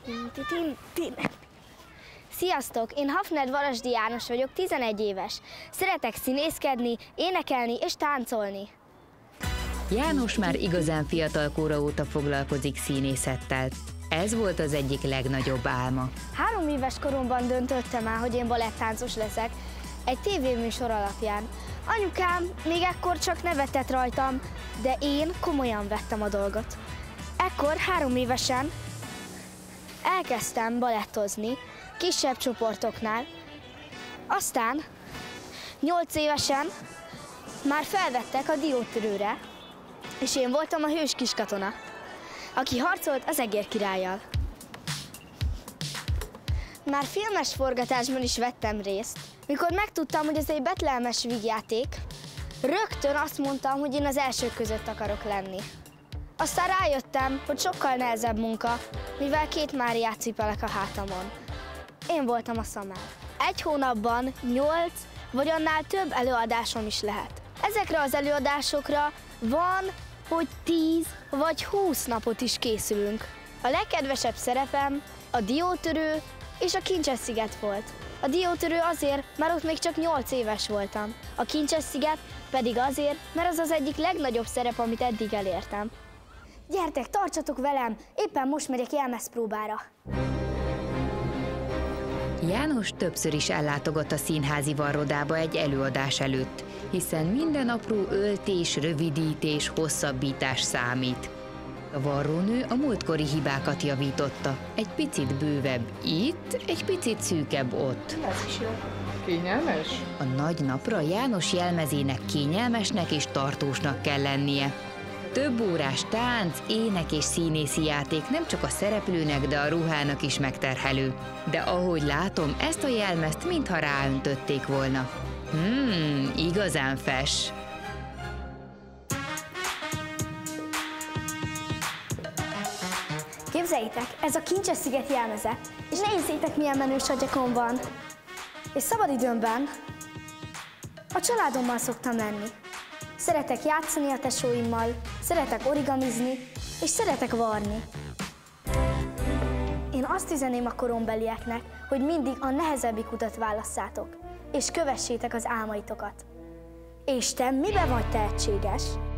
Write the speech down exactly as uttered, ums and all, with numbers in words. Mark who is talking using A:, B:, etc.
A: Sziasztok! Én Hafner Varasdi János vagyok, tizenegy éves. Szeretek színészkedni, énekelni és táncolni.
B: János már igazán fiatal kora óta foglalkozik színészettel. Ez volt az egyik legnagyobb álma.
A: Három éves koromban döntöttem el, hogy én balettáncos leszek, egy tévéműsor alapján. Anyukám még ekkor csak nevetett rajtam, de én komolyan vettem a dolgot. Ekkor három évesen elkezdtem balettozni, kisebb csoportoknál. Aztán nyolc évesen már felvettek a diótörőre, és én voltam a hős kiskatona, aki harcolt az Egér királlyal. Már filmes forgatásban is vettem részt. Mikor megtudtam, hogy ez egy betlehemes vígjáték, rögtön azt mondtam, hogy én az elsők között akarok lenni. Aztán rájöttem, hogy sokkal nehezebb munka, mivel két Máriát cipelek a hátamon. Én voltam a szamár. Egy hónapban nyolc vagy annál több előadásom is lehet. Ezekre az előadásokra van, hogy tíz vagy húsz napot is készülünk. A legkedvesebb szerepem a diótörő és a Kincses-sziget volt. A diótörő azért, mert ott még csak nyolc éves voltam. A Kincses-sziget pedig azért, mert az az egyik legnagyobb szerep, amit eddig elértem. Gyertek, tartsatok velem! Éppen most megyek jelmezpróbára.
B: János többször is ellátogat a színházi varrodába egy előadás előtt, hiszen minden apró öltés, rövidítés, hosszabbítás számít. A varrónő a múltkori hibákat javította. Egy picit bővebb itt, egy picit szűkebb ott.
C: Ez is jó. Kényelmes?
B: A nagy napra János jelmezének kényelmesnek és tartósnak kell lennie. Több órás tánc, ének és színészi játék nem csak a szereplőnek, de a ruhának is megterhelő. De ahogy látom, ezt a jelmezt mintha ráöntötték volna. Hmm, igazán fes.
A: Képzeljétek, ez a Kincses-sziget jelmeze, és nézzétek, milyen menő satyakon van. És szabadidőmben a családommal szoktam lenni. Szeretek játszani a tesóimmal, szeretek origamizni, és szeretek varni. Én azt üzeném a korombelieknek, hogy mindig a nehezebbik utat válasszátok, és kövessétek az álmaitokat. És te miben vagy tehetséges?